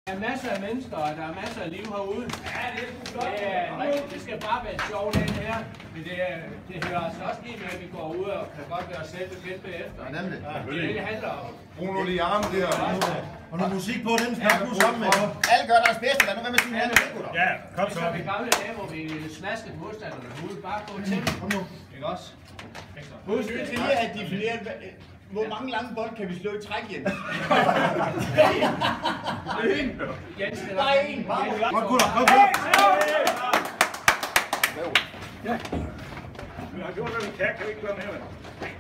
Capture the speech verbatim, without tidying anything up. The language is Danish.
Der er masser af mennesker, og der er masser af liv herude. Ja, det er sgu flot. Det, er, det skal bare være sjovt, den her. Men det, det hører altså også lige med, at vi går ud og kan godt være os selv bekendt bagefter. Ja, nemlig. Ja, det er det, det handler om. Brug nu lige arme der. Og noget musik på, den skal du sammen med. Alle gør deres bedste, lad nu være med sin hand. Ja, kom så. Så vi gamle dage, hvor vi snaskede modstanderne ude. Bare gå til. Kom nu. Ikke også? Husk til lige at definere, hvor mange lange bold kan vi slå i træk, Jens? Jens, det Bare en, bare en. Godt, gutter, kom så. Ja. Vi har gjort, hvad vi kan. Kan vi ikke gøre mere?